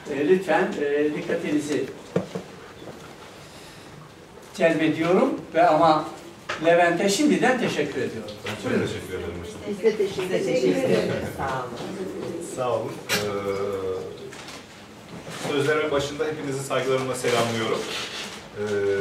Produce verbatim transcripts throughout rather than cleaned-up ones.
e, lütfen e, dikkatinizi celbediyorum ve ama Levent'e şimdiden teşekkür ediyorum. Ben çok teşekkür ederim. Biz de teşekkür ederiz. Sağ olun. Sağ olun. Ee, sözlerimin başında hepinizi saygılarımla selamlıyorum. Ee,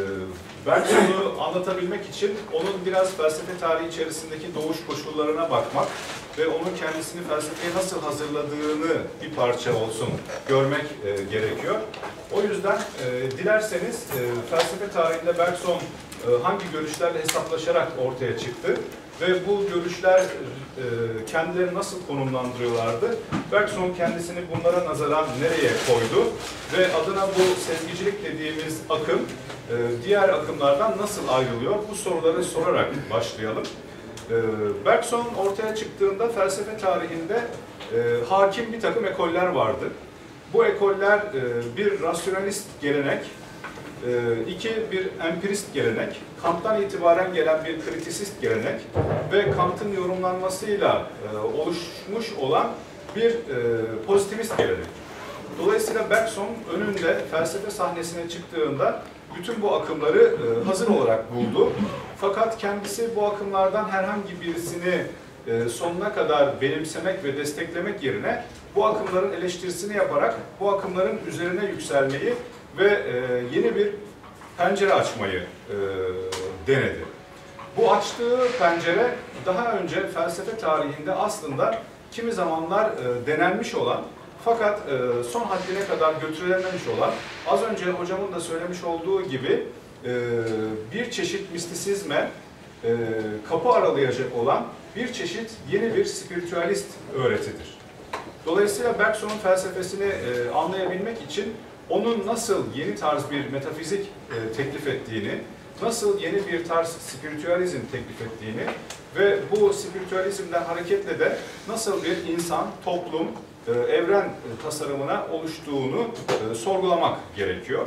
Bergson'u anlatabilmek için onun biraz felsefe tarihi içerisindeki doğuş koşullarına bakmak ve onun kendisini felsefeye nasıl hazırladığını bir parça olsun görmek e, gerekiyor. O yüzden e, dilerseniz e, felsefe tarihinde Bergson e, hangi görüşlerle hesaplaşarak ortaya çıktı ve bu görüşler e, kendilerini nasıl konumlandırıyorlardı? Bergson kendisini bunlara nazaran nereye koydu ve adına bu sezgicilik dediğimiz akım e, diğer akımlardan nasıl ayrılıyor? Bu soruları sorarak başlayalım. E, Bergson ortaya çıktığında felsefe tarihinde e, hakim bir takım ekoller vardı. Bu ekoller e, bir rasyonalist gelenek, e, iki bir empirist gelenek, Kant'tan itibaren gelen bir kritisist gelenek ve Kant'ın yorumlanmasıyla e, oluşmuş olan bir e, pozitivist gelenek. Dolayısıyla Bergson önünde felsefe sahnesine çıktığında bütün bu akımları e, hazır olarak buldu. Fakat kendisi bu akımlardan herhangi birisini e, sonuna kadar benimsemek ve desteklemek yerine bu akımların eleştirisini yaparak bu akımların üzerine yükselmeyi ve e, yeni bir pencere açmayı e, denedi. Bu açtığı pencere daha önce felsefe tarihinde aslında kimi zamanlar e, denenmiş olan fakat e, son haddine kadar götürülememiş olan, az önce hocamın da söylemiş olduğu gibi e, bir çeşit mistisizme e, kapı aralayacak olan bir çeşit yeni bir spiritüalist öğretidir. Dolayısıyla Bergson'un felsefesini e, anlayabilmek için onun nasıl yeni tarz bir metafizik e, teklif ettiğini, nasıl yeni bir tarz spiritüalizm teklif ettiğini ve bu spiritüalizmden hareketle de nasıl bir insan, toplum, e, evren e, tasarımına oluştuğunu e, sorgulamak gerekiyor.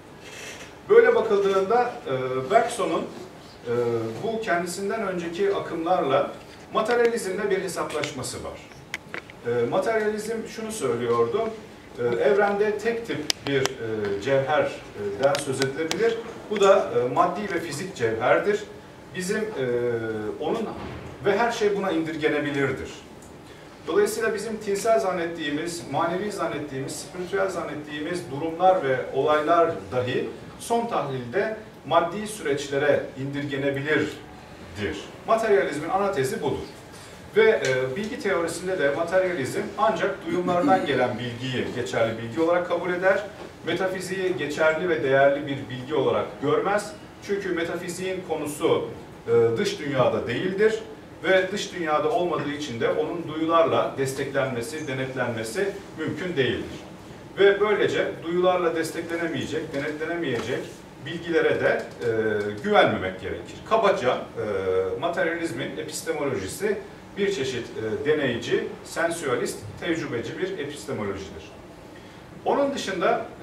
Böyle bakıldığında e, Bergson'un e, bu kendisinden önceki akımlarla materyalizmle bir hesaplaşması var. E, materyalizm şunu söylüyordu, e, evrende tek tip bir e, cevherden söz edilebilir. Bu da e, maddi ve fizik cevherdir. Bizim e, onun ve her şey buna indirgenebilirdir. Dolayısıyla bizim tinsel zannettiğimiz, manevi zannettiğimiz, spiritüel zannettiğimiz durumlar ve olaylar dahi son tahlilde maddi süreçlere indirgenebilirdir. Materyalizmin ana tezi budur. Ve e, bilgi teorisinde de materyalizm ancak duyumlardan gelen bilgiyi geçerli bilgi olarak kabul eder. Metafiziği geçerli ve değerli bir bilgi olarak görmez. Çünkü metafiziğin konusu e, dış dünyada değildir. Ve dış dünyada olmadığı için de onun duyularla desteklenmesi, denetlenmesi mümkün değildir. Ve böylece duyularla desteklenemeyecek, denetlenemeyecek bilgilere de e, güvenmemek gerekir. Kabaca e, materyalizmin epistemolojisi bir çeşit e, deneyici, sensüalist, tecrübeci bir epistemolojidir. Onun dışında e,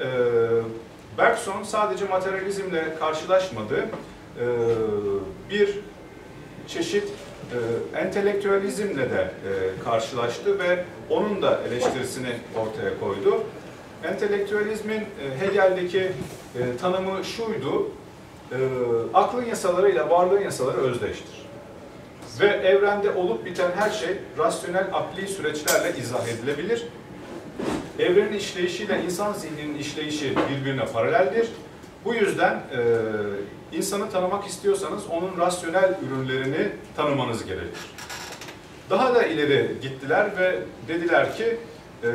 Bergson sadece materyalizmle karşılaşmadı. E, bir çeşit e, entelektüelizmle de e, karşılaştı ve onun da eleştirisini ortaya koydu. Entelektüelizmin e, Hegel'deki e, tanımı şuydu, e, aklın yasalarıyla varlığın yasaları özdeştir. Ve evrende olup biten her şey rasyonel akli süreçlerle izah edilebilir. Evrenin işleyişiyle insan zihninin işleyişi birbirine paraleldir. Bu yüzden e, insanı tanımak istiyorsanız onun rasyonel ürünlerini tanımanız gerekir. Daha da ileri gittiler ve dediler ki e,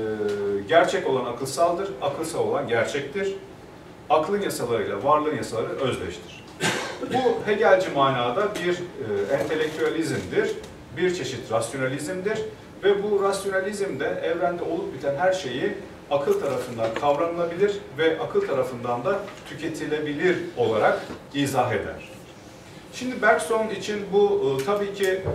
gerçek olan akılsaldır, akılsal olan gerçektir. Aklın yasalarıyla varlığın yasaları özdeştir. Bu Hegelci manada bir e, entelektüelizmdir, bir çeşit rasyonalizmdir ve bu rasyonalizmde evrende olup biten her şeyi akıl tarafından kavranılabilir ve akıl tarafından da tüketilebilir olarak izah eder. Şimdi Bergson için bu e, tabii ki e,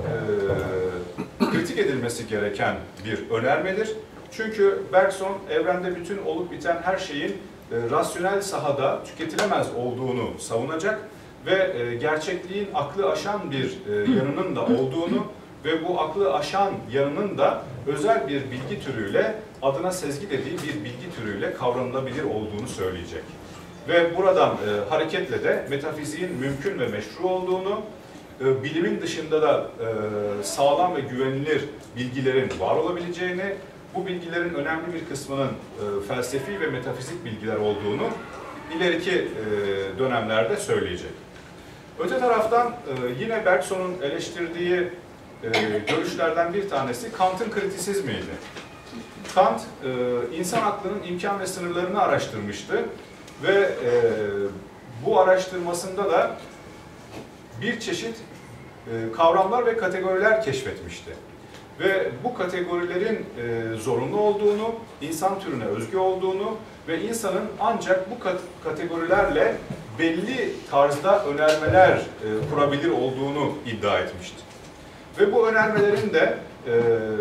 kritik edilmesi gereken bir önermedir. Çünkü Bergson evrende bütün olup biten her şeyin e, rasyonel sahada tüketilemez olduğunu savunacak ve e, gerçekliğin aklı aşan bir e, yanının da olduğunu ve bu aklı aşan yanının da özel bir bilgi türüyle, adına sezgi dediği bir bilgi türüyle kategoriyle kavranılabilir olduğunu söyleyecek. Ve buradan e, hareketle de metafiziğin mümkün ve meşru olduğunu, e, bilimin dışında da e, sağlam ve güvenilir bilgilerin var olabileceğini, bu bilgilerin önemli bir kısmının e, felsefi ve metafizik bilgiler olduğunu ileriki e, dönemlerde söyleyecek. Öte taraftan e, yine Bergson'un eleştirdiği e, görüşlerden bir tanesi Kant'ın kritisizmiydi. Kant, e, insan aklının imkan ve sınırlarını araştırmıştı ve e, bu araştırmasında da bir çeşit e, kavramlar ve kategoriler keşfetmişti. Ve bu kategorilerin e, zorunlu olduğunu, insan türüne özgü olduğunu ve insanın ancak bu kat kategorilerle belli tarzda önermeler e, kurabilir olduğunu iddia etmişti. Ve bu önermelerin de e,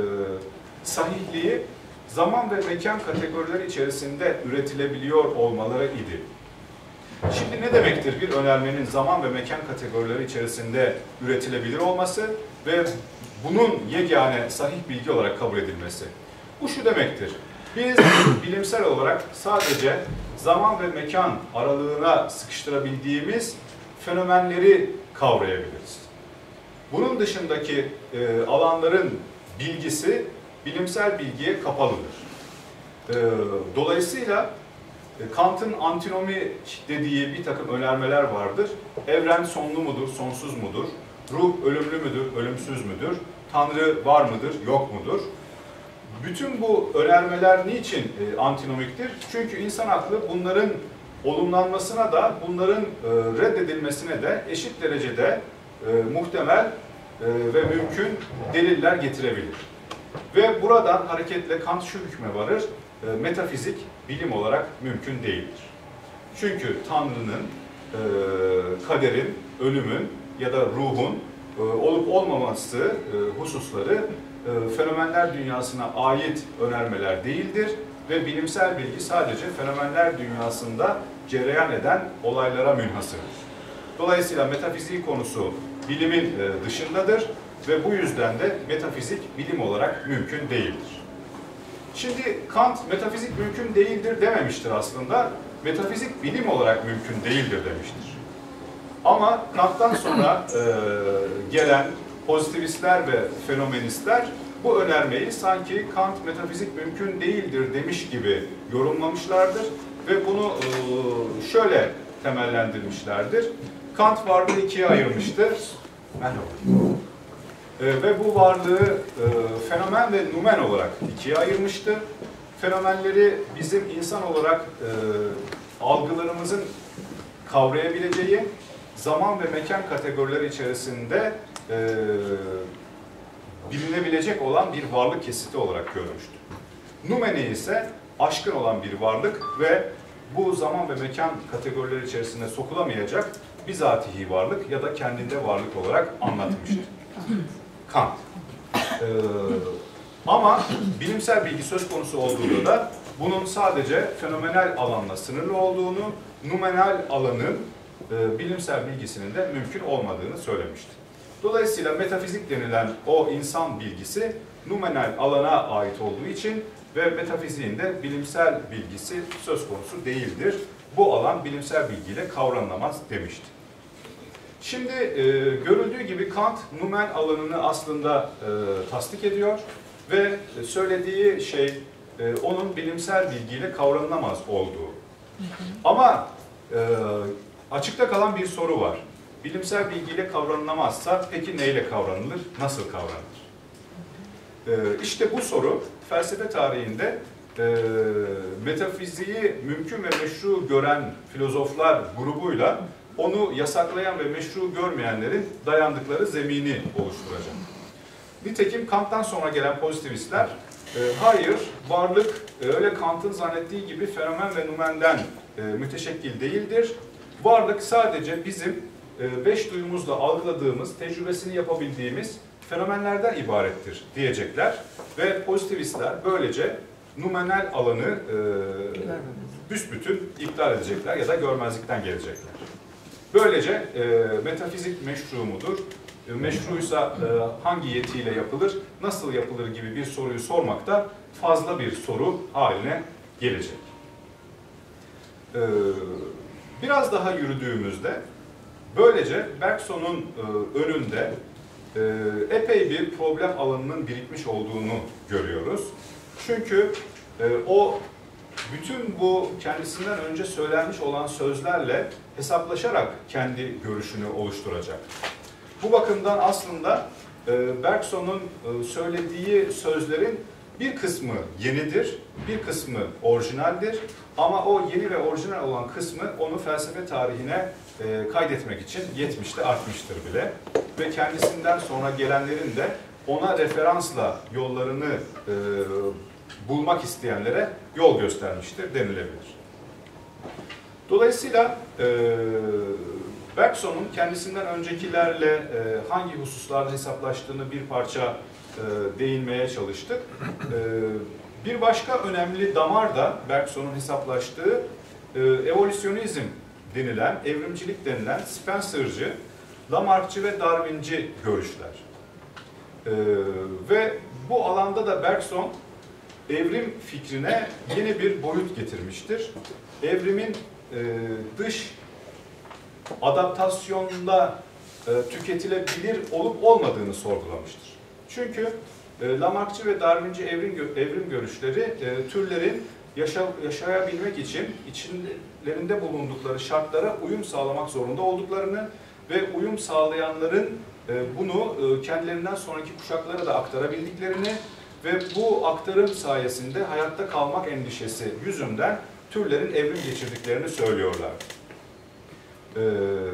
sahihliği zaman ve mekan kategorileri içerisinde üretilebiliyor olmaları idi. Şimdi ne demektir bir önermenin zaman ve mekan kategorileri içerisinde üretilebilir olması ve bunun yegane sahih bilgi olarak kabul edilmesi? Bu şu demektir. Biz bilimsel olarak sadece zaman ve mekan aralığına sıkıştırabildiğimiz fenomenleri kavrayabiliriz. Bunun dışındaki e, alanların bilgisi bilimsel bilgiye kapalıdır. E, dolayısıyla e, Kant'ın antinomi dediği bir takım önermeler vardır. Evren sonlu mudur, sonsuz mudur? Ruh ölümlü müdür, ölümsüz müdür? Tanrı var mıdır, yok mudur? Bütün bu önermeler niçin e, antinomiktir? Çünkü insan aklı bunların olumlanmasına da, bunların e, reddedilmesine de eşit derecede e, muhtemel e, ve mümkün deliller getirebilir. Ve buradan hareketle Kant şu hükme varır, e, metafizik bilim olarak mümkün değildir. Çünkü Tanrı'nın, e, kaderin, ölümün ya da ruhun e, olup olmaması e, hususları e, fenomenler dünyasına ait önermeler değildir ve bilimsel bilgi sadece fenomenler dünyasında cereyan eden olaylara münhasırdır. Dolayısıyla metafizik konusu bilimin e, dışındadır ve bu yüzden de metafizik bilim olarak mümkün değildir. Şimdi Kant metafizik mümkün değildir dememiştir aslında, metafizik bilim olarak mümkün değildir demiştir. Ama Kant'tan sonra e, gelen pozitivistler ve fenomenistler bu önermeyi sanki Kant metafizik mümkün değildir demiş gibi yorumlamışlardır ve bunu e, şöyle temellendirmişlerdir. Kant varlığı ikiye ayırmıştır. Merhaba. E, ve bu varlığı e, fenomen ve numen olarak ikiye ayırmıştı. Fenomenleri bizim insan olarak e, algılarımızın kavrayabileceği zaman ve mekan kategorileri içerisinde e, bilinebilecek olan bir varlık kesiti olarak görmüştü. Numene ise aşkın olan bir varlık ve bu zaman ve mekan kategorileri içerisinde sokulamayacak bizatihi varlık ya da kendinde varlık olarak anlatmıştı Kant. Ee, ama bilimsel bilgi söz konusu olduğunda da bunun sadece fenomenal alanla sınırlı olduğunu, numenal alanın e, bilimsel bilgisinin de mümkün olmadığını söylemişti. Dolayısıyla metafizik denilen o insan bilgisi numenal alana ait olduğu için ve metafiziğin de bilimsel bilgisi söz konusu değildir. Bu alan bilimsel bilgiyle kavranılamaz demişti. Şimdi e, görüldüğü gibi Kant numen alanını aslında e, tasdik ediyor ve söylediği şey e, onun bilimsel bilgiyle kavranılamaz olduğu. Ama e, açıkta kalan bir soru var. Bilimsel bilgiyle kavranılamazsa peki neyle kavranılır, nasıl kavranılır? E, işte bu soru felsefe tarihinde e, metafiziği mümkün ve meşru gören filozoflar grubuyla onu yasaklayan ve meşru görmeyenlerin dayandıkları zemini oluşturacak. Nitekim Kant'tan sonra gelen pozitivistler, e, hayır, varlık e, öyle Kant'ın zannettiği gibi fenomen ve numenden e, müteşekkil değildir. Varlık sadece bizim e, beş duyumuzla algıladığımız, tecrübesini yapabildiğimiz fenomenlerden ibarettir diyecekler. Ve pozitivistler böylece numenal alanı e, büsbütün iptal edecekler ya da görmezlikten gelecekler. Böylece e, metafizik meşru mudur? E, meşruysa e, hangi yetiyle yapılır? Nasıl yapılır gibi bir soruyu sormak da fazla bir soru haline gelecek. Ee, biraz daha yürüdüğümüzde böylece Bergson'un e, önünde e, epey bir problem alanının birikmiş olduğunu görüyoruz. Çünkü e, o bütün bu kendisinden önce söylenmiş olan sözlerle hesaplaşarak kendi görüşünü oluşturacak. Bu bakımdan aslında e, Bergson'un e, söylediği sözlerin bir kısmı yenidir, bir kısmı orijinaldir. Ama o yeni ve orijinal olan kısmı onu felsefe tarihine e, kaydetmek için yetmişte artmıştır bile. Ve kendisinden sonra gelenlerin de ona referansla yollarını e, bulmak isteyenlere yol göstermiştir denilebilir. Dolayısıyla e, Bergson'un kendisinden öncekilerle e, hangi hususlarda hesaplaştığını bir parça e, değinmeye çalıştık. E, bir başka önemli damar da Bergson'un hesaplaştığı e, evolüsyonizm denilen, evrimcilik denilen Spencer'cı, Lamarckçı ve Darwinci görüşler. E, ve bu alanda da Bergson evrim fikrine yeni bir boyut getirmiştir. Evrimin e, dış adaptasyonda e, tüketilebilir olup olmadığını sorgulamıştır. Çünkü e, Lamarckçı ve Darwinci evrim, evrim görüşleri e, türlerin yaşa, yaşayabilmek için içlerinde bulundukları şartlara uyum sağlamak zorunda olduklarını ve uyum sağlayanların e, bunu e, kendilerinden sonraki kuşaklara da aktarabildiklerini ve bu aktarım sayesinde hayatta kalmak endişesi yüzünden türlerin evrim geçirdiklerini söylüyorlar. Ee,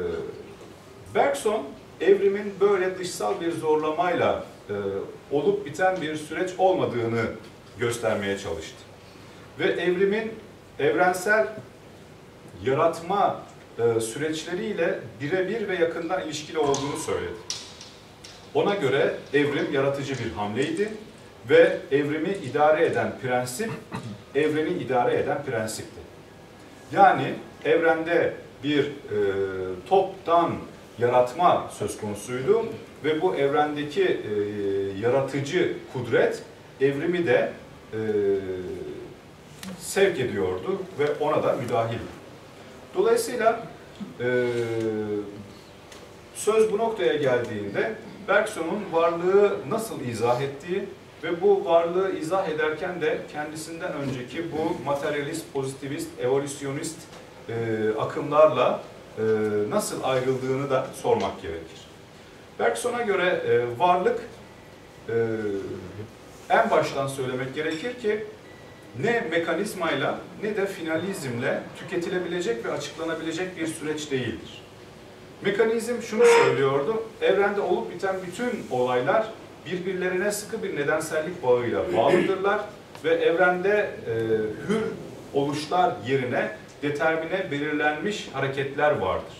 Bergson, evrimin böyle dışsal bir zorlamayla e, olup biten bir süreç olmadığını göstermeye çalıştı. Ve evrimin evrensel yaratma e, süreçleriyle birebir ve yakından ilişkili olduğunu söyledi. Ona göre evrim yaratıcı bir hamleydi ve evrimi idare eden prensip, evreni idare eden prensipti. Yani evrende bir e, toptan yaratma söz konusuydu ve bu evrendeki e, yaratıcı kudret evrimi de e, sevk ediyordu ve ona da müdahil. Dolayısıyla e, söz bu noktaya geldiğinde Bergson'un varlığı nasıl izah ettiği ve bu varlığı izah ederken de kendisinden önceki bu materyalist, pozitivist, evolüsyonist e, akımlarla e, nasıl ayrıldığını da sormak gerekir. Bergson'a göre e, varlık e, en baştan söylemek gerekir ki ne mekanizmayla ne de finalizmle tüketilebilecek ve açıklanabilecek bir süreç değildir. Mekanizm şunu söylüyordu, evrende olup biten bütün olaylar birbirlerine sıkı bir nedensellik bağıyla bağlıdırlar ve evrende e, hür oluşlar yerine determine belirlenmiş hareketler vardır.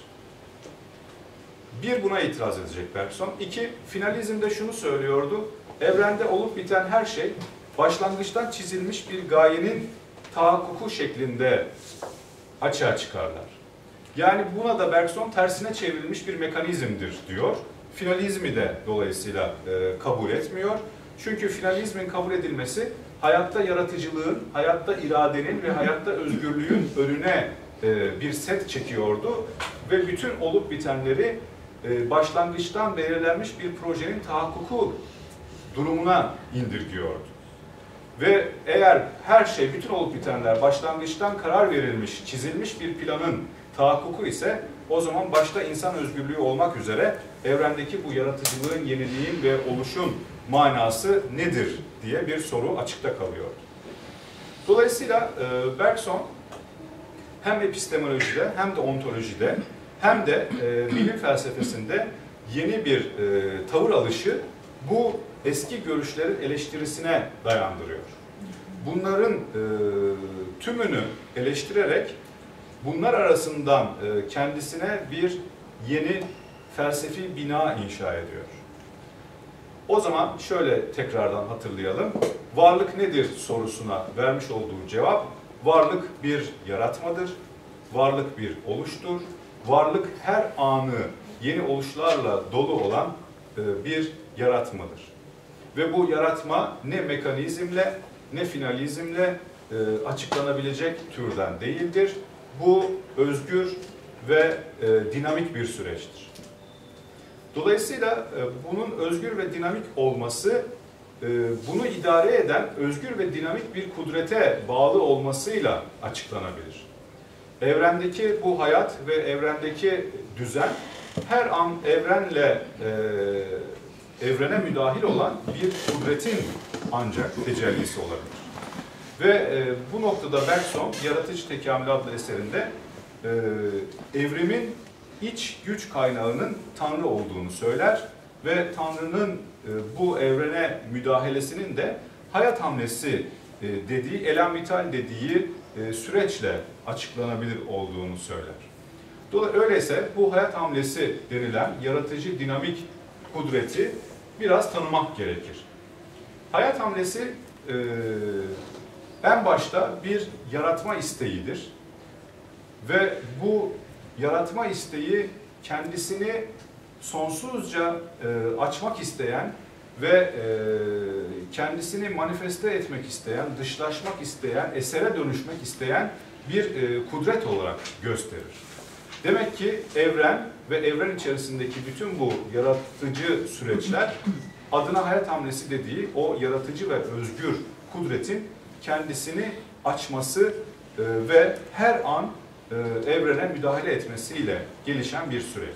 Bir, buna itiraz edecek Bergson. İki, finalizmde şunu söylüyordu, evrende olup biten her şey başlangıçtan çizilmiş bir gayenin tahakkuku şeklinde açığa çıkarlar. Yani buna da Bergson tersine çevrilmiş bir mekanizmdir diyor. Finalizmi de dolayısıyla e, kabul etmiyor. Çünkü finalizmin kabul edilmesi hayatta yaratıcılığın, hayatta iradenin ve hayatta özgürlüğün önüne e, bir set çekiyordu ve bütün olup bitenleri e, başlangıçtan belirlenmiş bir projenin tahakkuku durumuna indirgiyordu. Ve eğer her şey, bütün olup bitenler başlangıçtan karar verilmiş, çizilmiş bir planın tahakkuku ise o zaman başta insan özgürlüğü olmak üzere evrendeki bu yaratıcılığın, yeniliğin ve oluşun manası nedir diye bir soru açıkta kalıyor. Dolayısıyla e, Bergson hem epistemolojide hem de ontolojide hem de e, bilim felsefesinde yeni bir e, tavır alışı bu eski görüşlerin eleştirisine dayandırıyor. Bunların e, tümünü eleştirerek bunlar arasından e, kendisine bir yeni felsefi bina inşa ediyor. O zaman şöyle tekrardan hatırlayalım. Varlık nedir sorusuna vermiş olduğu cevap, varlık bir yaratmadır, varlık bir oluştur, varlık her anı yeni oluşlarla dolu olan e, bir yaratmadır. Ve bu yaratma ne mekanizmle ne finalizmle e, açıklanabilecek türden değildir. bu özgür ve e, dinamik bir süreçtir. Dolayısıyla e, bunun özgür ve dinamik olması, e, bunu idare eden özgür ve dinamik bir kudrete bağlı olmasıyla açıklanabilir. Evrendeki bu hayat ve evrendeki düzen her an evrenle e, evrene müdahil olan bir kudretin ancak tecellisi olabilir. Ve e, bu noktada Bergson, Yaratıcı Tekamül adlı eserinde e, evrimin iç güç kaynağının Tanrı olduğunu söyler ve Tanrı'nın e, bu evrene müdahalesinin de hayat hamlesi e, dediği, elam vital dediği e, süreçle açıklanabilir olduğunu söyler. Dolayısıyla öyleyse bu hayat hamlesi denilen yaratıcı dinamik kudreti biraz tanımak gerekir. Hayat hamlesi e, en başta bir yaratma isteğidir ve bu yaratma isteği kendisini sonsuzca e, açmak isteyen ve e, kendisini manifeste etmek isteyen, dışlaşmak isteyen, esere dönüşmek isteyen bir e, kudret olarak gösterir. Demek ki evren ve evren içerisindeki bütün bu yaratıcı süreçler adına hayat hamlesi dediği o yaratıcı ve özgür kudretin kendisini açması e, ve her an e, evrene müdahale etmesiyle gelişen bir süreç.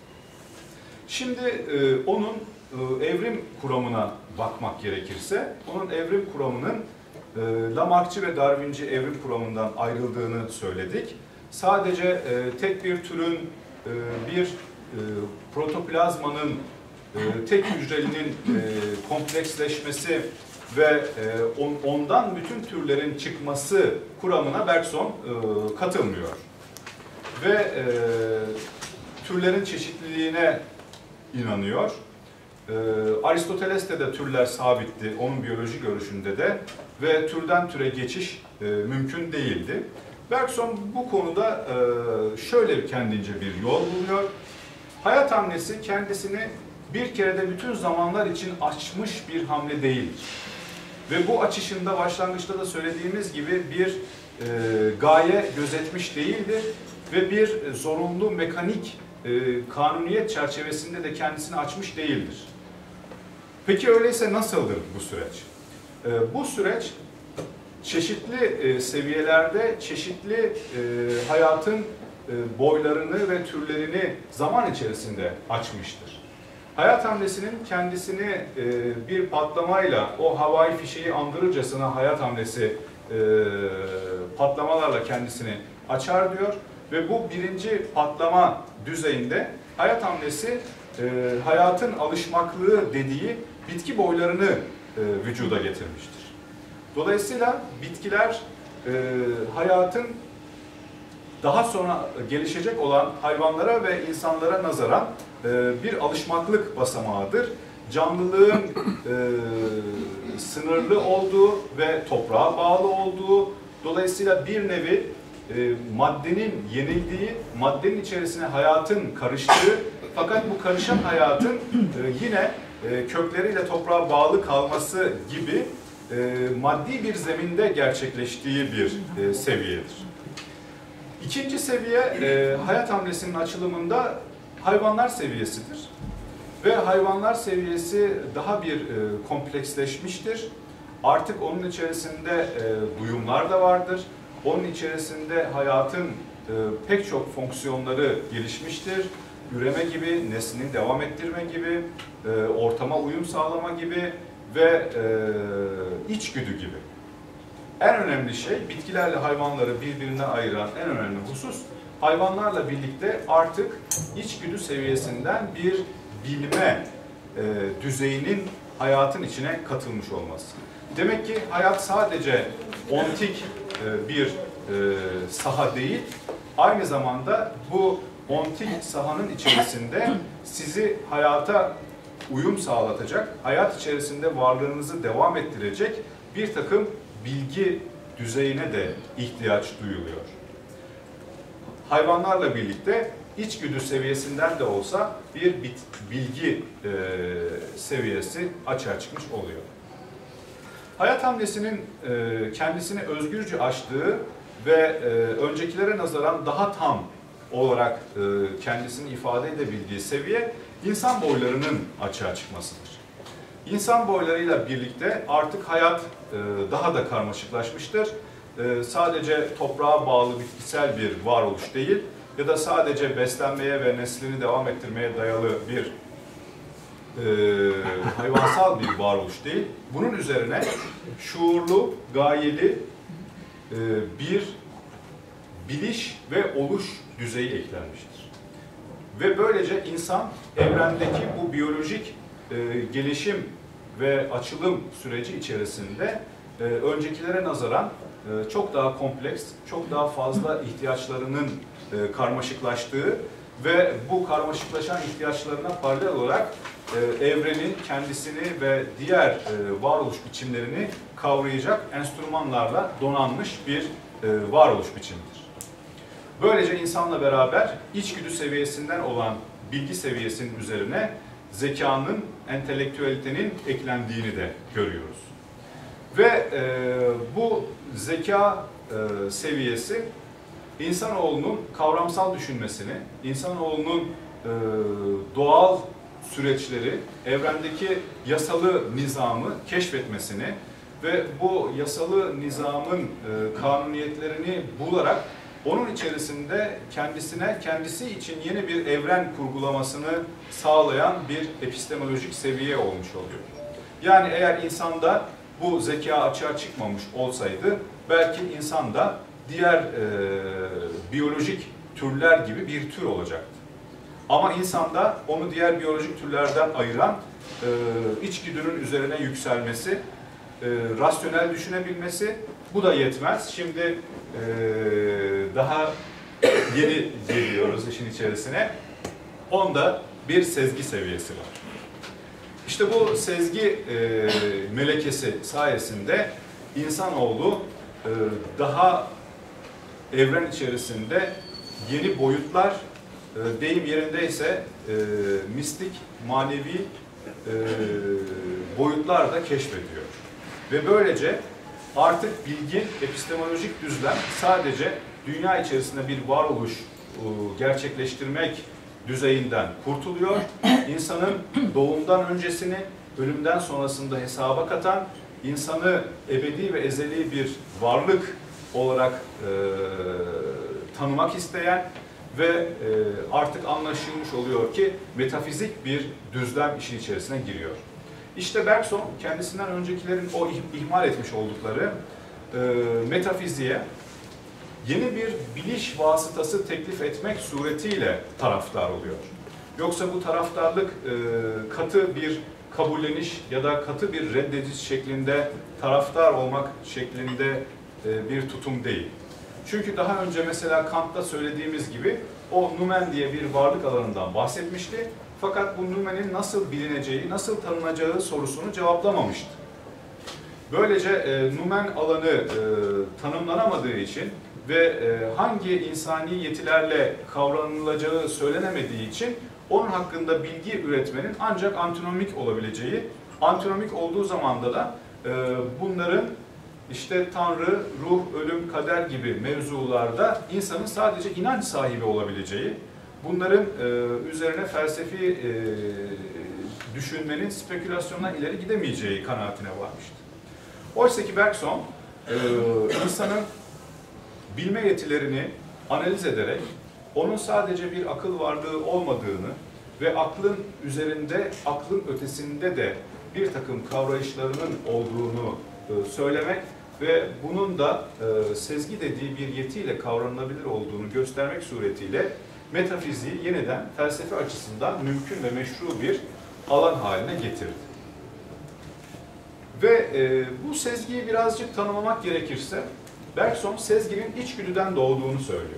Şimdi e, onun e, evrim kuramına bakmak gerekirse, onun evrim kuramının e, Lamarckçı ve Darwinci evrim kuramından ayrıldığını söyledik. Sadece e, tek bir türün, e, bir e, protoplazmanın, e, tek hücrelinin e, kompleksleşmesi ve e, on, ondan bütün türlerin çıkması kuramına Bergson e, katılmıyor. Ve e, türlerin çeşitliliğine inanıyor. E, Aristoteles'te de türler sabitti, onun biyoloji görüşünde de ve türden türe geçiş e, mümkün değildi. Bergson bu konuda e, şöyle kendince bir yol buluyor. Hayat hamlesi kendisini bir kerede bütün zamanlar için açmış bir hamle değildir. Ve bu açışında başlangıçta da söylediğimiz gibi bir e, gaye gözetmiş değildir ve bir zorunlu mekanik e, kanuniyet çerçevesinde de kendisini açmış değildir. Peki öyleyse nasıldır bu süreç? E, bu süreç çeşitli e, seviyelerde çeşitli e, hayatın e, boylarını ve türlerini zaman içerisinde açmıştır. Hayat hamlesinin kendisini e, bir patlamayla o havai fişeği andırırcasına hayat hamlesi e, patlamalarla kendisini açar diyor ve bu birinci patlama düzeyinde hayat hamlesi e, hayatın alışmaklığı dediği bitki boylarını e, vücuda getirmiştir. Dolayısıyla bitkiler e, hayatın daha sonra gelişecek olan hayvanlara ve insanlara nazaran e, bir alışmaklık basamağıdır. Canlılığın e, sınırlı olduğu ve toprağa bağlı olduğu, dolayısıyla bir nevi e, maddenin yenildiği, maddenin içerisine hayatın karıştığı, fakat bu karışan hayatın e, yine e, kökleriyle toprağa bağlı kalması gibi e, maddi bir zeminde gerçekleştiği bir e, seviyedir. İkinci seviye e, hayat hamlesinin açılımında hayvanlar seviyesidir. Ve hayvanlar seviyesi daha bir e, kompleksleşmiştir. Artık onun içerisinde e, duyumlar da vardır. Onun içerisinde hayatın e, pek çok fonksiyonları gelişmiştir. Üreme gibi, neslini devam ettirme gibi, e, ortama uyum sağlama gibi ve e, içgüdü gibi. En önemli şey, bitkilerle hayvanları birbirinden ayıran en önemli husus, hayvanlarla birlikte artık içgüdü seviyesinden bir bilme e, düzeyinin hayatın içine katılmış olması. Demek ki hayat sadece ontik e, bir e, saha değil, aynı zamanda bu ontik sahanın içerisinde sizi hayata uyum sağlatacak, hayat içerisinde varlığınızı devam ettirecek bir takım bilgi düzeyine de ihtiyaç duyuluyor. Hayvanlarla birlikte içgüdü seviyesinden de olsa bir bilgi e, seviyesi açığa çıkmış oluyor. Hayat hamlesinin e, kendisini özgürce açtığı ve e, öncekilere nazaran daha tam olarak e, kendisini ifade edebildiği seviye insan boylarının açığa çıkmasıdır. İnsan boylarıyla birlikte artık hayat e, daha da karmaşıklaşmıştır. E, sadece toprağa bağlı bitkisel bir varoluş değil ya da sadece beslenmeye ve neslini devam ettirmeye dayalı bir e, hayvansal bir varoluş değil. Bunun üzerine şuurlu, gayeli e, bir biliş ve oluş düzeyi eklenmiştir. Ve böylece insan evrendeki bu biyolojik e, gelişim ve açılım süreci içerisinde e, öncekilere nazaran e, çok daha kompleks, çok daha fazla ihtiyaçlarının e, karmaşıklaştığı ve bu karmaşıklaşan ihtiyaçlarına paralel olarak e, evrenin kendisini ve diğer e, varoluş biçimlerini kavrayacak enstrümanlarla donanmış bir e, varoluş biçimidir. Böylece insanla beraber içgüdü seviyesinden olan bilgi seviyesinin üzerine zekanın, entelektüelitenin eklendiğini de görüyoruz. Ve e, bu zeka e, seviyesi insanoğlunun kavramsal düşünmesini, insanoğlunun e, doğal süreçleri, evrendeki yasalı nizamı keşfetmesini ve bu yasalı nizamın e, kanuniyetlerini bularak onun içerisinde kendisine, kendisi için yeni bir evren kurgulamasını sağlayan bir epistemolojik seviye olmuş oluyor. Yani eğer insanda bu zeka açığa çıkmamış olsaydı, belki insan da diğer e, biyolojik türler gibi bir tür olacaktı. Ama insanda onu diğer biyolojik türlerden ayıran e, içgüdünün üzerine yükselmesi, e, rasyonel düşünebilmesi, bu da yetmez. Şimdi e, daha yeni geliyoruz işin içerisine. Onda bir sezgi seviyesi var. İşte bu sezgi e, melekesi sayesinde insanoğlu e, daha evren içerisinde yeni boyutlar, e, deyim yerindeyse e, mistik, manevi e, boyutlar da keşfediyor. Ve böylece artık bilgi, epistemolojik düzlem sadece dünya içerisinde bir varoluş e, gerçekleştirmek düzeyinden kurtuluyor. İnsanın doğumdan öncesini, ölümden sonrasında hesaba katan, insanı ebedi ve ezeli bir varlık olarak e, tanımak isteyen ve e, artık anlaşılmış oluyor ki metafizik bir düzlem işin içerisine giriyor. İşte Bergson kendisinden öncekilerin o ihmal etmiş oldukları e, metafiziğe yeni bir biliş vasıtası teklif etmek suretiyle taraftar oluyor. Yoksa bu taraftarlık e, katı bir kabulleniş ya da katı bir reddediş şeklinde taraftar olmak şeklinde e, bir tutum değil. Çünkü daha önce mesela Kant'ta söylediğimiz gibi o numen diye bir varlık alanından bahsetmişti. Fakat bu numenin nasıl bilineceği, nasıl tanınacağı sorusunu cevaplamamıştı. Böylece e, numen alanı e, tanımlanamadığı için ve e, hangi insani yetilerle kavranılacağı söylenemediği için onun hakkında bilgi üretmenin ancak antinomik olabileceği, antinomik olduğu zamanda da e, bunların işte Tanrı, ruh, ölüm, kader gibi mevzularda insanın sadece inanç sahibi olabileceği, bunların e, üzerine felsefi e, düşünmenin spekülasyondan ileri gidemeyeceği kanaatine varmıştı. Oysa ki Bergson, e, insanın bilme yetilerini analiz ederek, onun sadece bir akıl varlığı olmadığını ve aklın üzerinde, aklın ötesinde de bir takım kavrayışlarının olduğunu e, söylemek ve bunun da e, sezgi dediği bir yetiyle kavranılabilir olduğunu göstermek suretiyle metafiziği yeniden felsefe açısından mümkün ve meşru bir alan haline getirdi. Ve e, bu sezgiyi birazcık tanımlamak gerekirse, Bergson sezginin içgüdüden doğduğunu söylüyor.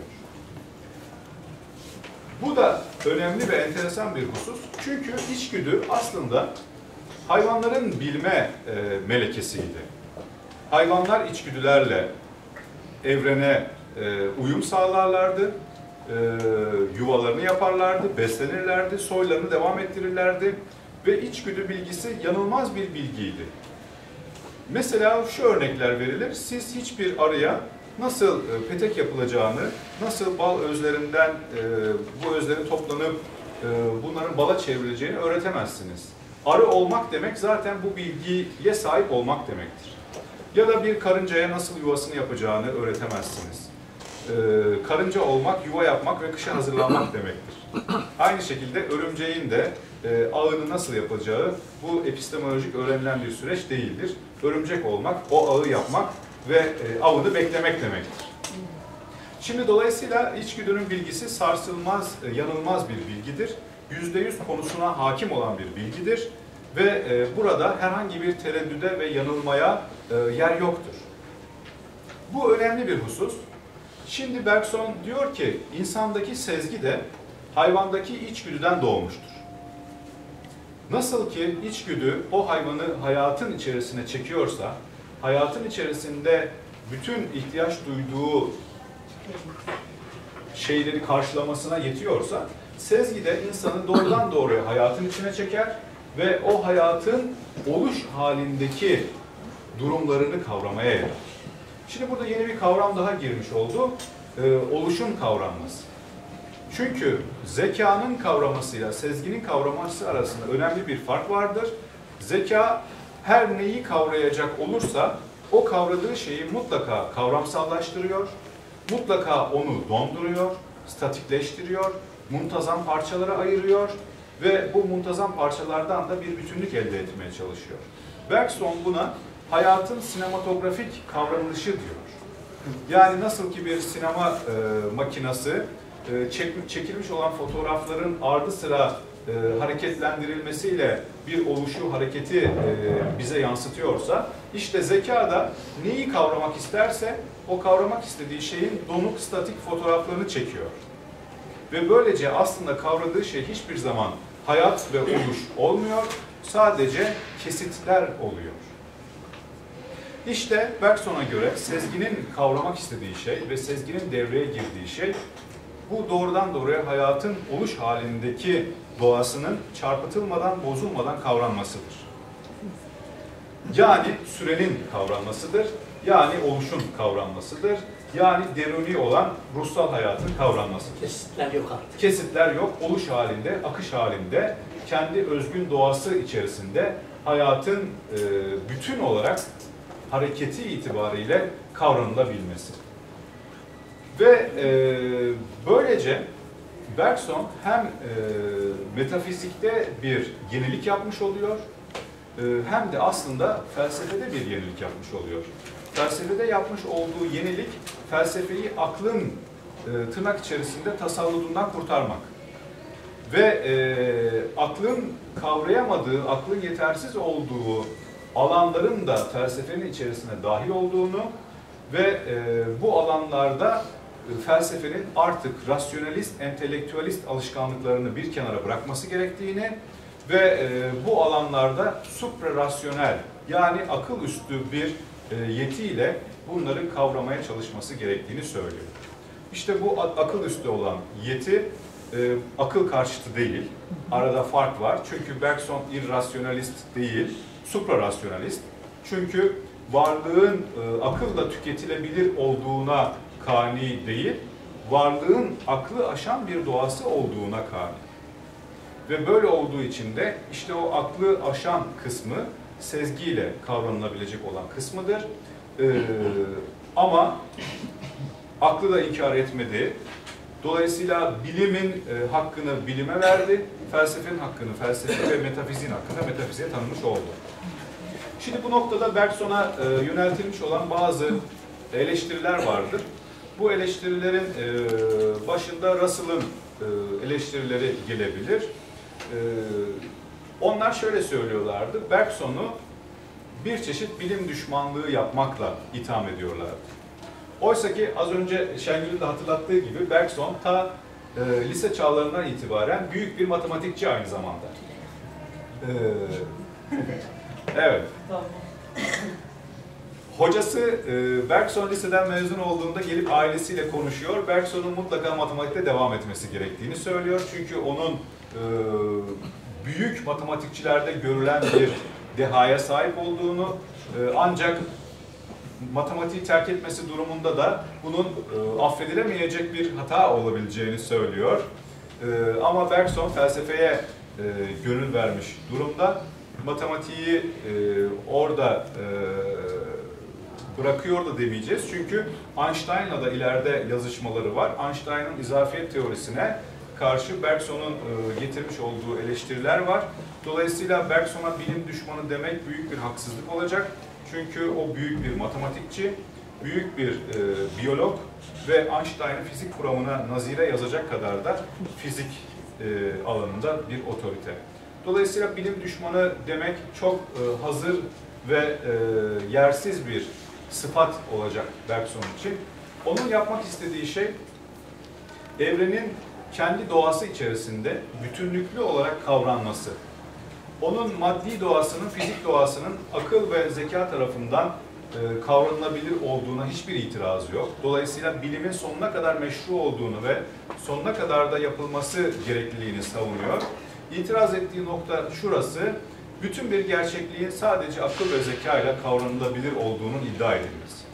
Bu da önemli ve enteresan bir husus. Çünkü içgüdü aslında hayvanların bilme e, melekesiydi. Hayvanlar içgüdülerle evrene e, uyum sağlarlardı, e, yuvalarını yaparlardı, beslenirlerdi, soylarını devam ettirirlerdi ve içgüdü bilgisi yanılmaz bir bilgiydi. Mesela şu örnekler verilir, siz hiçbir arıya nasıl e, petek yapılacağını, nasıl bal özlerinden e, bu özlerin toplanıp e, bunların bala çevrileceğini öğretemezsiniz. Arı olmak demek zaten bu bilgiye sahip olmak demektir. Ya da bir karıncaya nasıl yuvasını yapacağını öğretemezsiniz. Ee, karınca olmak, yuva yapmak ve kışa hazırlanmak demektir. Aynı şekilde örümceğin de e, ağını nasıl yapacağı bu epistemolojik öğrenilen bir süreç değildir. Örümcek olmak, o ağı yapmak ve e, avını beklemek demektir. Şimdi dolayısıyla içgüdünün bilgisi sarsılmaz, e, yanılmaz bir bilgidir. yüzde yüz konusuna hakim olan bir bilgidir. Ve e, burada herhangi bir tereddüde ve yanılmaya e, yer yoktur. Bu önemli bir husus. Şimdi Bergson diyor ki, insandaki sezgi de hayvandaki içgüdüden doğmuştur. Nasıl ki içgüdü o hayvanı hayatın içerisine çekiyorsa, hayatın içerisinde bütün ihtiyaç duyduğu şeyleri karşılamasına yetiyorsa, sezgi de insanı doğrudan doğruya hayatın içine çeker ve o hayatın oluş halindeki durumlarını kavramaya yarar. Şimdi burada yeni bir kavram daha girmiş oldu. Ee, oluşun kavranması. Çünkü zekanın kavramasıyla sezginin kavraması arasında önemli bir fark vardır. Zeka her neyi kavrayacak olursa o kavradığı şeyi mutlaka kavramsallaştırıyor, mutlaka onu donduruyor, statikleştiriyor, muntazam parçalara ayırıyor ve bu muntazam parçalardan da bir bütünlük elde etmeye çalışıyor. Bergson buna hayatın sinematografik kavranılışı diyor. Yani nasıl ki bir sinema e, makinası e, çek, çekilmiş olan fotoğrafların ardı sıra e, hareketlendirilmesiyle bir oluşu, hareketi e, bize yansıtıyorsa, işte zeka da neyi kavramak isterse o kavramak istediği şeyin donuk, statik fotoğraflarını çekiyor. Ve böylece aslında kavradığı şey hiçbir zaman hayat ve oluş olmuyor, sadece kesitler oluyor. İşte Bergson'a göre sezginin kavramak istediği şey ve sezginin devreye girdiği şey, bu doğrudan doğruya hayatın oluş halindeki doğasının çarpıtılmadan, bozulmadan kavranmasıdır. Yani sürenin kavranmasıdır, yani oluşun kavranmasıdır, yani deruni olan ruhsal hayatın kavranmasıdır. Kesitler yok artık. Kesitler yok, oluş halinde, akış halinde, kendi özgün doğası içerisinde hayatın e, bütün olarak hareketi itibariyle kavranılabilmesi. Ve e, böylece Bergson hem e, metafizikte bir yenilik yapmış oluyor, e, hem de aslında felsefede bir yenilik yapmış oluyor. Felsefede yapmış olduğu yenilik, felsefeyi aklın e, tırnak içerisinde tasalludundan kurtarmak. Ve e, aklın kavrayamadığı, aklın yetersiz olduğu alanların da felsefenin içerisine dahil olduğunu ve e, bu alanlarda e, felsefenin artık rasyonalist, entelektüelist alışkanlıklarını bir kenara bırakması gerektiğini ve e, bu alanlarda suprarasyonel, yani akıl üstü bir e, yetiyle bunları kavramaya çalışması gerektiğini söylüyor. İşte bu akıl üstü olan yeti e, akıl karşıtı değil. Arada fark var. Çünkü Bergson irrasyonalist değil, suprarasyonalist. Çünkü varlığın e, akılla tüketilebilir olduğuna kani değil, varlığın aklı aşan bir doğası olduğuna kani. Ve böyle olduğu için de işte o aklı aşan kısmı sezgiyle kavranılabilecek olan kısmıdır. E, ama aklı da inkar etmedi. Dolayısıyla bilimin e, hakkını bilime verdi, felsefenin hakkını felsefe ve metafiziğin hakkını metafiziğe tanımış oldu. Şimdi bu noktada Bergson'a e, yöneltilmiş olan bazı eleştiriler vardır. Bu eleştirilerin e, başında Russell'ın e, eleştirileri gelebilir. E, onlar şöyle söylüyorlardı, Bergson'u bir çeşit bilim düşmanlığı yapmakla itham ediyorlardı. Oysa ki az önce Şengül'ün de hatırlattığı gibi Bergson ta e, lise çağlarından itibaren büyük bir matematikçi aynı zamanda. E, evet. Hocası e, Bergson liseden mezun olduğunda gelip ailesiyle konuşuyor. Bergson'un mutlaka matematikte devam etmesi gerektiğini söylüyor. Çünkü onun e, büyük matematikçilerde görülen bir dehaya sahip olduğunu, e, ancak matematiği terk etmesi durumunda da bunun e, affedilemeyecek bir hata olabileceğini söylüyor. E, ama Bergson felsefeye e, gönül vermiş durumda. Matematiği e, orada e, bırakıyor da demeyeceğiz. Çünkü Einstein'la da ileride yazışmaları var. Einstein'ın izafiyet teorisine karşı Bergson'un e, getirmiş olduğu eleştiriler var. Dolayısıyla Bergson'a bilim düşmanı demek büyük bir haksızlık olacak. Çünkü o büyük bir matematikçi, büyük bir e, biyolog ve Einstein'ın fizik kuramına nazire yazacak kadar da fizik e, alanında bir otorite. Dolayısıyla bilim düşmanı demek çok e, hazır ve e, yersiz bir sıfat olacak Bergson için. Onun yapmak istediği şey, evrenin kendi doğası içerisinde bütünlüklü olarak kavranması. Onun maddi doğasının, fizik doğasının akıl ve zeka tarafından e, kavranılabilir olduğuna hiçbir itirazı yok. Dolayısıyla bilimin sonuna kadar meşru olduğunu ve sonuna kadar da yapılması gerekliliğini savunuyor. İtiraz ettiği nokta şurası, bütün bir gerçekliğin sadece akıl ve zeka ile kavranılabilir olduğunun iddia edilmesi.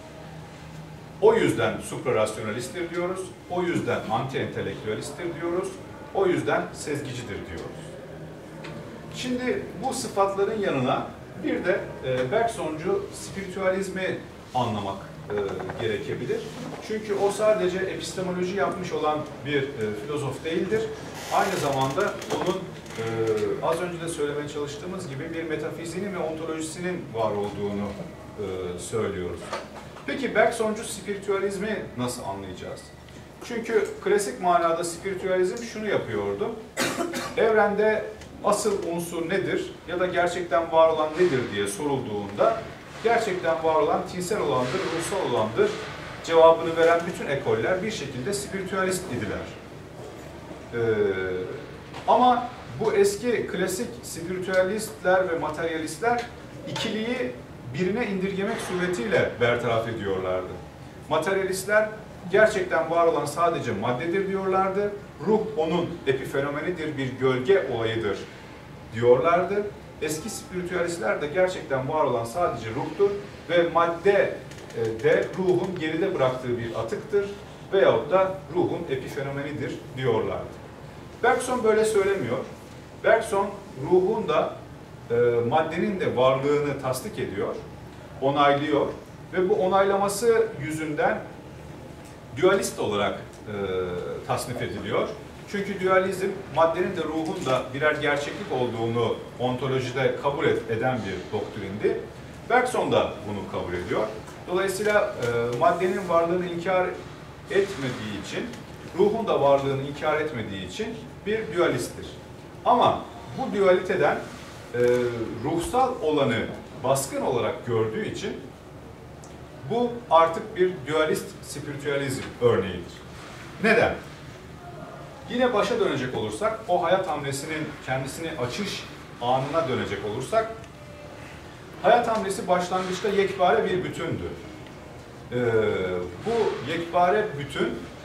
O yüzden suprarasyonalisttir diyoruz, o yüzden anti-entelektüelisttir diyoruz, o yüzden sezgicidir diyoruz. Şimdi bu sıfatların yanına bir de e, Bergsoncu spiritüalizmi anlamak e, gerekebilir. Çünkü o sadece epistemoloji yapmış olan bir e, filozof değildir. Aynı zamanda onun e, az önce de söylemeye çalıştığımız gibi bir metafiziğinin ve ontolojisinin var olduğunu e, söylüyoruz. Peki Bergsoncu spiritüalizmi nasıl anlayacağız? Çünkü klasik manada spiritüalizm şunu yapıyordu. Evrende asıl unsur nedir ya da gerçekten var olan nedir diye sorulduğunda gerçekten var olan tinsel olandır, ruhsal olandır cevabını veren bütün ekoller bir şekilde spiritüalist idiler. Ee, ama bu eski klasik spiritüalistler ve materyalistler ikiliyi birine indirgemek suretiyle bertaraf ediyorlardı. Materyalistler gerçekten var olan sadece maddedir diyorlardı. Ruh onun epifenomenidir, bir gölge olayıdır diyorlardı. Eski spiritüalistler de gerçekten var olan sadece ruhtur ve madde de ruhun geride bıraktığı bir atıktır veyahut da ruhun epifenomenidir diyorlardı. Bergson böyle söylemiyor. Bergson ruhun da e, maddenin de varlığını tasdik ediyor, onaylıyor ve bu onaylaması yüzünden dualist olarak e, tasnif ediliyor. Çünkü dualizm maddenin de ruhun da birer gerçeklik olduğunu ontolojide kabul eden bir doktrindi. Bergson da bunu kabul ediyor. Dolayısıyla e, maddenin varlığını inkar etmediği için, ruhun da varlığını inkar etmediği için bir dualisttir. Ama bu dualiteden e, ruhsal olanı baskın olarak gördüğü için bu artık bir dualist spiritüalizm örneğidir. Neden? Yine başa dönecek olursak, o hayat hamlesinin kendisini açış anına dönecek olursak, hayat hamlesi başlangıçta yekpare bir bütündü. Ee, bu yekpare bütün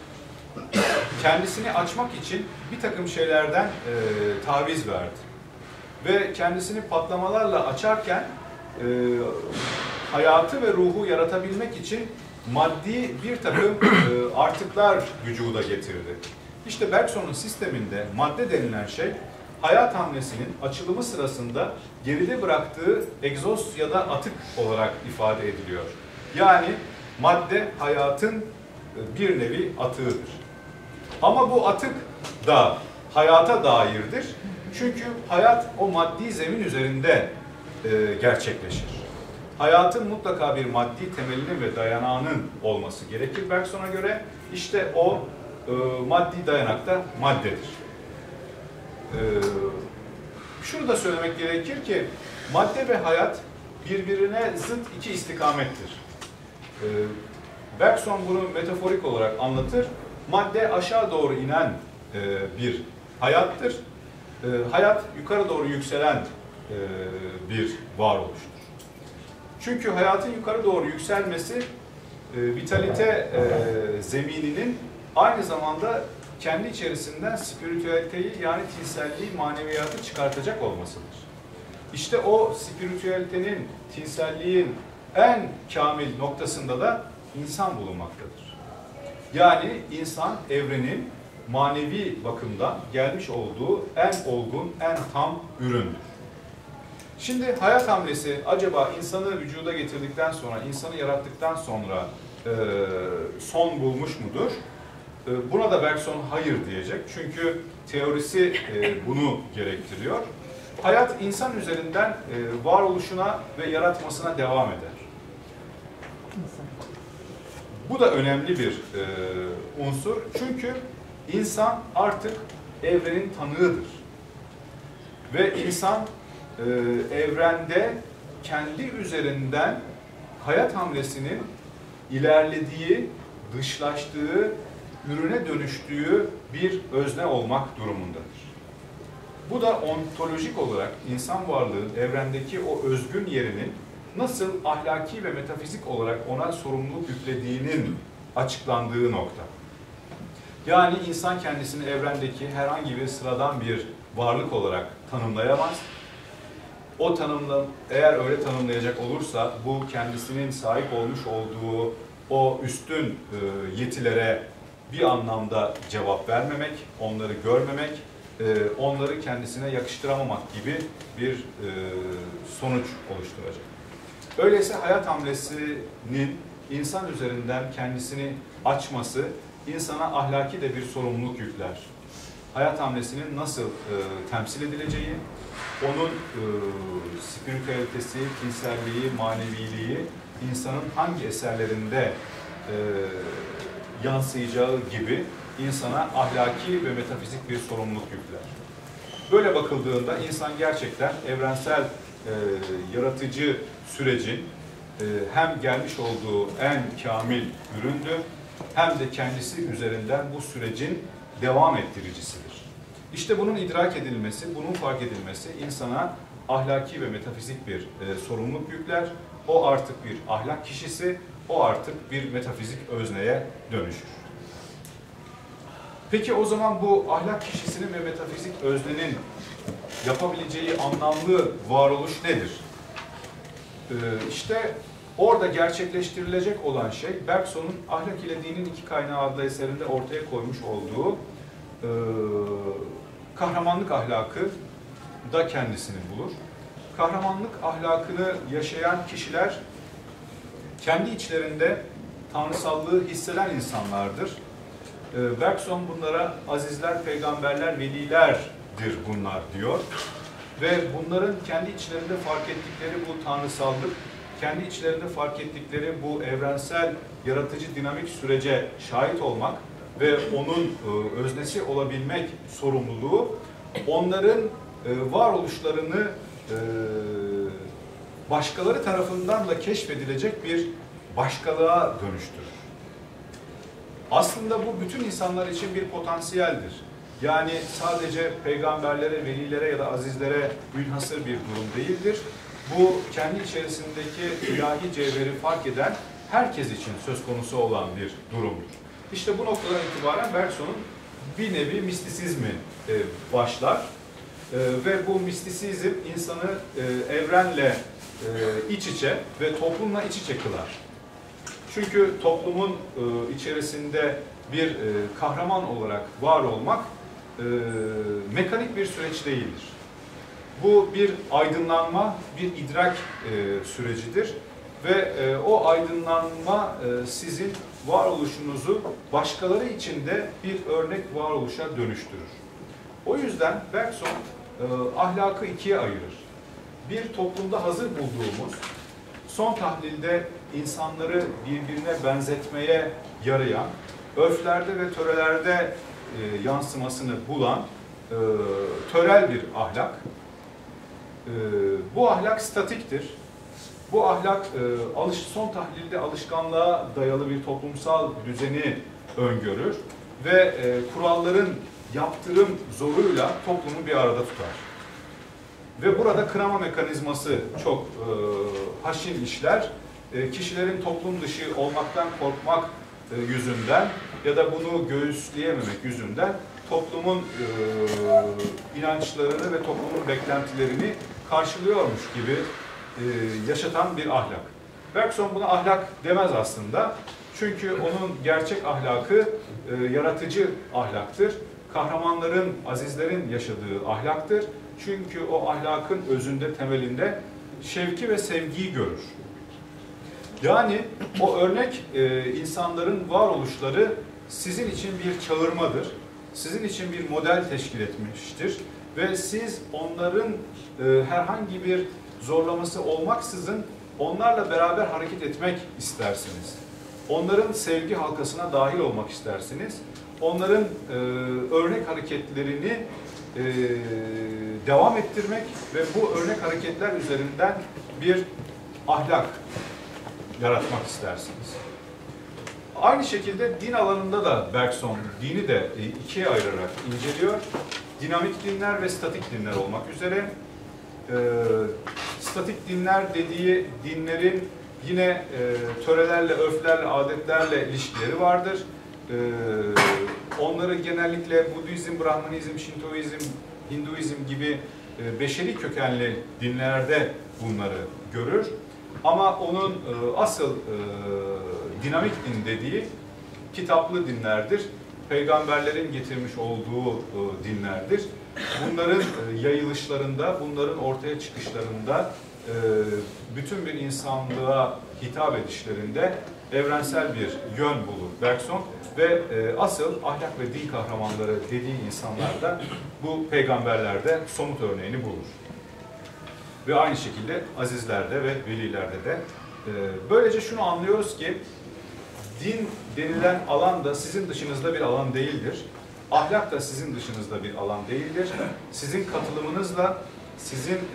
kendisini açmak için bir takım şeylerden e, taviz verdi. Ve kendisini patlamalarla açarken e, hayatı ve ruhu yaratabilmek için maddi bir takım e, artıklar vücuda getirdi. İşte Bergson'un sisteminde madde denilen şey, hayat hamlesinin açılımı sırasında geride bıraktığı egzoz ya da atık olarak ifade ediliyor. Yani madde hayatın bir nevi atığıdır. Ama bu atık da hayata dairdir. Çünkü hayat o maddi zemin üzerinde e, gerçekleşir. Hayatın mutlaka bir maddi temelinin ve dayanağının olması gerekir Bergson'a göre. İşte o e, maddi dayanak da maddedir. E, şunu da söylemek gerekir ki madde ve hayat birbirine zıt iki istikamettir. E, Bergson bunu metaforik olarak anlatır. Madde aşağı doğru inen e, bir hayattır. E, hayat yukarı doğru yükselen e, bir varoluştur. Çünkü hayatın yukarı doğru yükselmesi e, vitalite e, zemininin aynı zamanda kendi içerisinden spiritüeliteyi yani tinselliği, maneviyatı çıkartacak olmasıdır. İşte o spiritüelitenin, tinselliğin en kamil noktasında da insan bulunmaktadır. Yani insan evrenin manevi bakımdan gelmiş olduğu en olgun, en tam üründür. Şimdi hayat hamlesi acaba insanı vücuda getirdikten sonra, insanı yarattıktan sonra e, son bulmuş mudur? E, buna da Bergson hayır diyecek. Çünkü teorisi e, bunu gerektiriyor. Hayat insan üzerinden e, varoluşuna ve yaratmasına devam eder. Bu da önemli bir e, unsur. Çünkü insan artık evrenin tanığıdır. Ve insan e, evrende kendi üzerinden hayat hamlesinin ilerlediği, dışlaştığı, ürüne dönüştüğü bir özne olmak durumundadır. Bu da ontolojik olarak insan varlığın evrendeki o özgün yerinin nasıl ahlaki ve metafizik olarak ona sorumluluk yüklediğinin açıklandığı nokta. Yani insan kendisini evrendeki herhangi bir sıradan bir varlık olarak tanımlayamaz. O tanımla, eğer öyle tanımlayacak olursa bu kendisinin sahip olmuş olduğu o üstün e, yetilere bir anlamda cevap vermemek, onları görmemek, e, onları kendisine yakıştıramamak gibi bir e, sonuç oluşturacak. Öyleyse hayat hamlesinin insan üzerinden kendisini açması insana ahlaki de bir sorumluluk yükler. Hayat hamlesinin nasıl e, temsil edileceği, onun e, spiritüalitesi, tinselliği, maneviliği insanın hangi eserlerinde e, yansıyacağı gibi insana ahlaki ve metafizik bir sorumluluk yükler. Böyle bakıldığında insan gerçekten evrensel e, yaratıcı sürecin e, hem gelmiş olduğu en kamil üründür, hem de kendisi üzerinden bu sürecin devam ettiricisidir. İşte bunun idrak edilmesi, bunun fark edilmesi insana ahlaki ve metafizik bir e, sorumluluk yükler. O artık bir ahlak kişisi, o artık bir metafizik özneye dönüşür. Peki o zaman bu ahlak kişisinin ve metafizik öznenin yapabileceği anlamlı varoluş nedir? Ee, işte orada gerçekleştirilecek olan şey, Bergson'un Ahlak ile Dinin İki Kaynağı adlı eserinde ortaya koymuş olduğu e, kahramanlık ahlakı da kendisini bulur. Kahramanlık ahlakını yaşayan kişiler kendi içlerinde tanrısallığı hisseden insanlardır. E, Bergson bunlara azizler, peygamberler, velilerdir bunlar diyor. Ve bunların kendi içlerinde fark ettikleri bu tanrısallık, kendi içlerinde fark ettikleri bu evrensel, yaratıcı, dinamik sürece şahit olmak ve onun e, öznesi olabilmek sorumluluğu, onların e, varoluşlarını e, başkaları tarafından da keşfedilecek bir başkalığa dönüştürür. Aslında bu bütün insanlar için bir potansiyeldir. Yani sadece peygamberlere, velilere ya da azizlere münhasır bir durum değildir. Bu kendi içerisindeki ilahi cevheri fark eden herkes için söz konusu olan bir durumdur. İşte bu noktadan itibaren Bergson'un bir nevi mistisizmi e, başlar. E, ve bu mistisizm insanı e, evrenle e, iç içe ve toplumla iç içe kılar. Çünkü toplumun e, içerisinde bir e, kahraman olarak var olmak e, mekanik bir süreç değildir. Bu bir aydınlanma, bir idrak e, sürecidir ve e, o aydınlanma e, sizin varoluşunuzu başkaları için de bir örnek varoluşa dönüştürür. O yüzden Bergson e, ahlakı ikiye ayırır. Bir, toplumda hazır bulduğumuz, son tahlilde insanları birbirine benzetmeye yarayan, örflerde ve törelerde e, yansımasını bulan e, törel bir ahlak. E, bu ahlak statiktir. Bu ahlak e, alış, son tahlilde alışkanlığa dayalı bir toplumsal düzeni öngörür ve e, kuralların yaptırım zoruyla toplumu bir arada tutar. Ve burada kınama mekanizması çok e, haşin işler. E, kişilerin toplum dışı olmaktan korkmak e, yüzünden ya da bunu göğüsleyememek yüzünden toplumun e, inançlarını ve toplumun beklentilerini karşılıyormuş gibi e, yaşatan bir ahlak. Bergson buna ahlak demez aslında. Çünkü onun gerçek ahlakı e, yaratıcı ahlaktır. Kahramanların, azizlerin yaşadığı ahlaktır. Çünkü o ahlakın özünde, temelinde şevki ve sevgiyi görür. Yani o örnek e, insanların varoluşları sizin için bir çağırmadır. Sizin için bir model teşkil etmiştir. Ve siz onların e, herhangi bir zorlaması olmaksızın onlarla beraber hareket etmek istersiniz. Onların sevgi halkasına dahil olmak istersiniz. Onların e, örnek hareketlerini e, devam ettirmek ve bu örnek hareketler üzerinden bir ahlak yaratmak istersiniz. Aynı şekilde din alanında da Bergson dini de ikiye ayırarak inceliyor. Dinamik dinler ve statik dinler olmak üzere. E, statik dinler dediği dinlerin yine e, törelerle, örflerle, adetlerle ilişkileri vardır. E, onları genellikle Budizm, Brahmanizm, Şintoizm, Hinduizm gibi e, beşeri kökenli dinlerde bunları görür. Ama onun e, asıl e, dinamik din dediği kitaplı dinlerdir. Peygamberlerin getirmiş olduğu e, dinlerdir. Bunların e, yayılışlarında, bunların ortaya çıkışlarında, e, bütün bir insanlığa hitap edişlerinde evrensel bir yön bulur Bergson ve e, asıl ahlak ve din kahramanları dediği insanlarda bu peygamberlerde somut örneğini bulur. Ve aynı şekilde azizlerde ve velilerde de. E, böylece şunu anlıyoruz ki din denilen alan da sizin dışınızda bir alan değildir. Ahlak da sizin dışınızda bir alan değildir. Sizin katılımınızla, sizin e,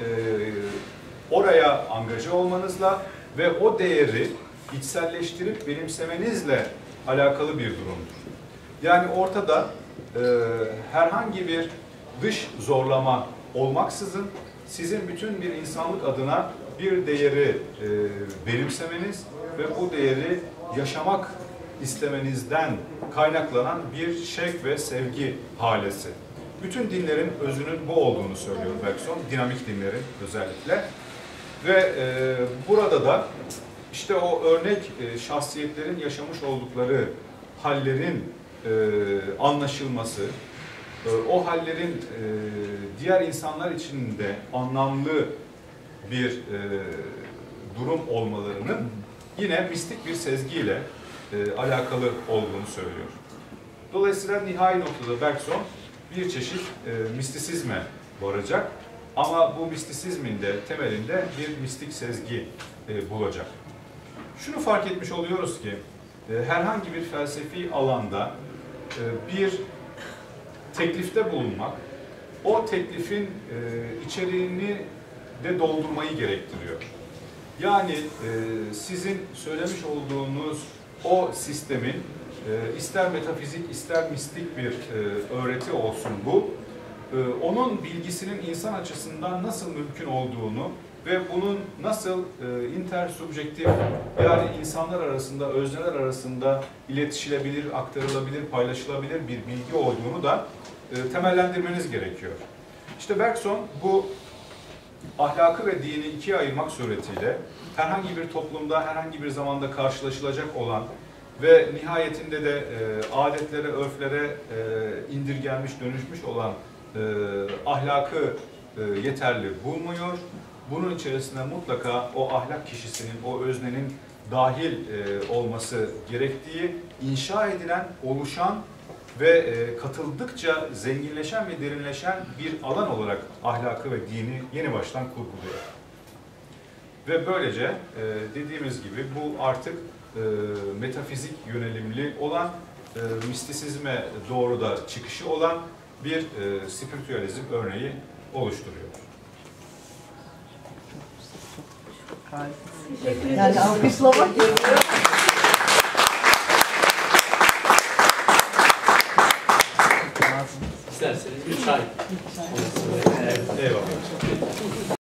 oraya angaja olmanızla ve o değeri içselleştirip benimsemenizle alakalı bir durumdur. Yani ortada e, herhangi bir dış zorlama olmaksızın sizin bütün bir insanlık adına bir değeri e, benimsemeniz ve bu değeri yaşamak istemenizden kaynaklanan bir şevk ve sevgi halesi. Bütün dinlerin özünün bu olduğunu söylüyor Bergson, dinamik dinlerin özellikle. Ve e, burada da işte o örnek e, şahsiyetlerin yaşamış oldukları hallerin e, anlaşılması, e, o hallerin e, diğer insanlar için de anlamlı bir e, durum olmalarının yine mistik bir sezgiyle e, alakalı olduğunu söylüyor. Dolayısıyla nihai noktada Bergson bir çeşit e, mistisizme varacak ama bu mistisizmin de temelinde bir mistik sezgi e, bulacak. Şunu fark etmiş oluyoruz ki e, herhangi bir felsefi alanda e, bir teklifte bulunmak, o teklifin e, içeriğini de doldurmayı gerektiriyor. Yani e, sizin söylemiş olduğunuz o sistemin e, ister metafizik ister mistik bir e, öğreti olsun bu, e, onun bilgisinin insan açısından nasıl mümkün olduğunu ve bunun nasıl e, intersubjektif yani insanlar arasında, özneler arasında iletişilebilir, aktarılabilir, paylaşılabilir bir bilgi olduğunu da e, temellendirmeniz gerekiyor. İşte Bergson bu ahlakı ve dini ikiye ayırmak suretiyle herhangi bir toplumda, herhangi bir zamanda karşılaşılacak olan ve nihayetinde de e, adetlere, örflere e, indirgenmiş, dönüşmüş olan e, ahlakı e, yeterli bulmuyor. Bunun içerisinde mutlaka o ahlak kişisinin, o öznenin dahil e, olması gerektiği, inşa edilen, oluşan ve e, katıldıkça zenginleşen ve derinleşen bir alan olarak ahlakı ve dini yeni baştan kurguluyor. Ve böylece e, dediğimiz gibi bu artık e, metafizik yönelimli olan, e, mistisizme doğru da çıkışı olan bir e, spiritüalizm örneği oluşturuyor. Yani alkışlamak gerekiyor.